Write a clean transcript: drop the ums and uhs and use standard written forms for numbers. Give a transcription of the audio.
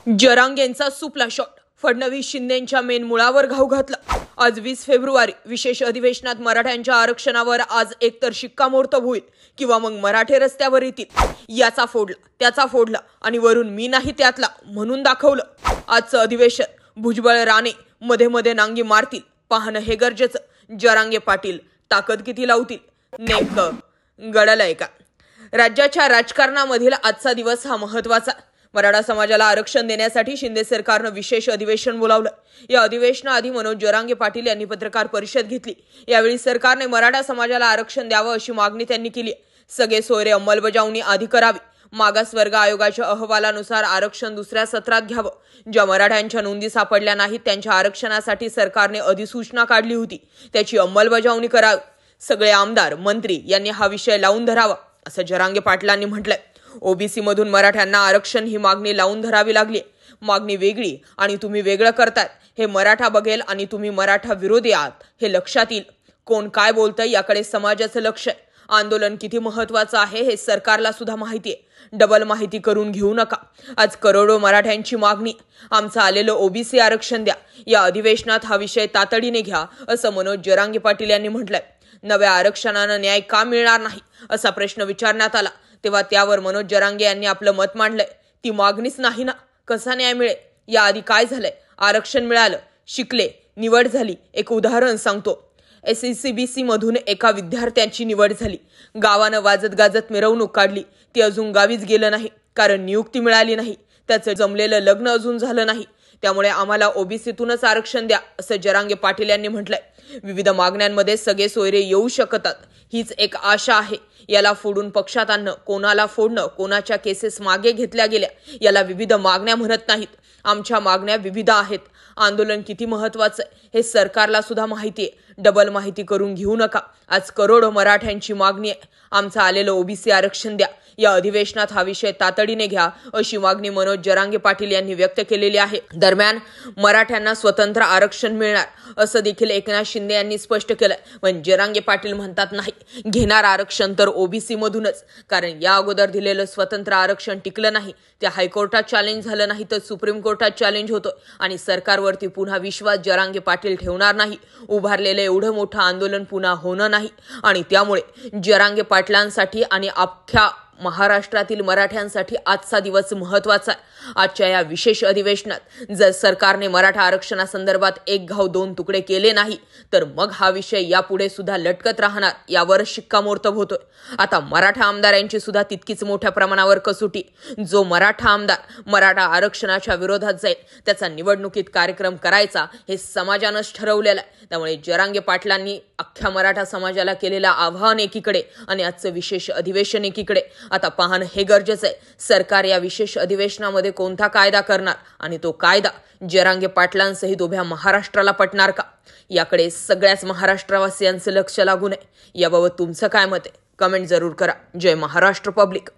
जरांगेंचा सुपला shot, Fadnavis शिंदेंच्या मेनमुळावर घाव घातला। आज 20 फेब्रुवारी विशेष अधिवेशनात मराठ्यांच्या आरक्षणावर आज एकतर शिक्कामोर्तब होईल किंवा मग मराठे रस्त्यावर येतील। याचा फोडला त्याचा फोडला आणि वरून मी नाही त्यातला म्हणून दाखवलं। आजचं अधिवेशन भुजबळ राणे मध्ये मध्ये नांगी मारतील, पाहणं हे गरजेचं। जरांगे पाटील ताकद किती लावतील, नेमकं घडलंय का? राज्याच्या राजकारणामधील आजचा दिवस हा महत्त्वाचा। मराठा समाजाला आरक्षण देण्यासाठी शिंदे सरकारनं विशेष अधिवेशन बोलावलं। या अधिवेशनाआधी मनोज जरांगे पाटील यांनी पत्रकार परिषद घेतली। यावेळी सरकारने मराठा समाजाला आरक्षण द्यावं अशी मागणी त्यांनी केली। सगळे सोयरे अंमलबजावणी आधी करावी, मागासवर्ग आयोगाच्या अहवालानुसार आरक्षण दुसऱ्या सत्रात घ्यावं। ज्या मराठ्यांच्या नोंदी सापडल्या नाहीत त्यांच्या आरक्षणासाठी सरकारने अधिसूचना काढली होती, त्याची अंमलबजावणी करावी। सगळे आमदार मंत्री यांनी हा विषय लावून धरावा असं जरांगे पाटलांनी म्हटलंय। ओबीसी मधून मराठ्यांना आरक्षण ही मागणी लावून धरावी लागली। मागणी वेगळी आणि तुम्ही वेगळं करताय हे मराठा बघेल आणि तुम्ही मराठा विरोधी आहात हे लक्षात येईल। कोण काय बोलतंय याकडे समाजाचं लक्ष आहे। आंदोलन किती महत्त्वाचं आहे हे सरकारला सुद्धा माहिती आहे। डबल माहिती करून घेऊ नका। आज करोडो मराठ्यांची मागणी, आमचं आलेलं ओबीसी आरक्षण द्या। या अधिवेशनात हा विषय तातडीने घ्या असं मनोज जरांगे पाटील यांनी म्हटलंय। नव्या आरक्षणानं न्याय का मिळणार नाही असा प्रश्न विचारण्यात आला, तेव्हा त्यावर मनोज जरांगे यांनी आपलं मत मांडलंय। ती मागणीच नाही ना, कसा न्याय मिळेल? याआधी काय झालंय? आरक्षण मिळालं, शिकले, निवड झाली। एक उदाहरण सांगतो। SECBC मधून एका विद्यार्थ्याची निवड झाली। गावानं वाजत गाजत मिरवणूक काढली। ती अजून गावीच गेलं नाही, कारण नियुक्ती मिळाली नाही। त्याचं जमलेलं लग्न अजून झालं नाही। त्यामुळे आम्हाला ओबीसीतूनच आरक्षण द्या असं जरांगे पाटील यांनी म्हटलंय। विविध मागण्यांमध्ये सगळे सोयरे येऊ शकतात, हीच एक आशा आहे। याला फोडून पक्षात आणणं, कोणाला फोडणं, कोणाच्या केसेस मागे घेतल्या गेल्या याला विविध मागण्या म्हणत नाहीत। आमच्या मागण्या विविध आहेत। आंदोलन किती महत्त्वाचं हे सरकारला सुद्धा माहिती आहे। डबल माहिती करून घेऊ नका। आज करोडो मराठ्यांची मागणी आहे, आमचं आलेलं ओबीसी आरक्षण द्या। या अधिवेशनात हा विषय तातडीने घ्या अशी मागणी मनोज जरांगे पाटील यांनी व्यक्त केलेली आहे। दरम्यान मराठ्यांना स्वतंत्र आरक्षण मिळणार असं देखील एकनाथ शिंदे यांनी स्पष्ट केलं। पण जरांगे पाटील म्हणतात नाही, घेणार आरक्षण तर ओबीसी मधूनच, कारण या अगोदर दिलेलं स्वतंत्र आरक्षण टिकलं नाही। ते हायकोर्टात चॅलेंज झालं नाही तर सुप्रीम कोर्टात चॅलेंज होतं आणि सरकारवरती पुन्हा विश्वास जरांगे पाटील ठेवणार नाही। उभारलेलं एवढं मोठं आंदोलन पुन्हा होणं नाही आणि त्यामुळे जरांगे पाटलांसाठी आणि अख्ख्या महाराष्ट्रातील मराठ्यांसाठी आजचा दिवस महत्त्वाचा आहे। आजच्या या विशेष अधिवेशनात जर सरकारने मराठा आरक्षणासंदर्भात एक घाव दोन तुकडे केले नाही तर मग हा विषय यापुढे सुद्धा लटकत राहणार, यावर शिक्कामोर्तब होतोय। आता मराठा आमदारांची सुद्धा तितकीच मोठ्या प्रमाणावर कसोटी। जो मराठा आमदार मराठा आरक्षणाच्या विरोधात जाईल त्याचा निवडणुकीत कार्यक्रम करायचा हे समाजानंच ठरवलेलं आहे। त्यामुळे जरांगे पाटलांनी अख्ख्या मराठा समाजाला केलेलं आव्हान एकीकडे आणि आजचं विशेष अधिवेशन एकीकडे। आता पाहणं हे गरजेचं आहे, सरकार या विशेष अधिवेशनामध्ये कोणता कायदा करणार आणि तो कायदा जरांगे पाटलांसहित उभ्या महाराष्ट्राला पटणार का? याकडे सगळ्याच महाराष्ट्रवासियांचं लक्ष लागून आहे। याबाबत तुमचं काय मत आहे? कमेंट जरूर करा। जय महाराष्ट्र पब्लिक।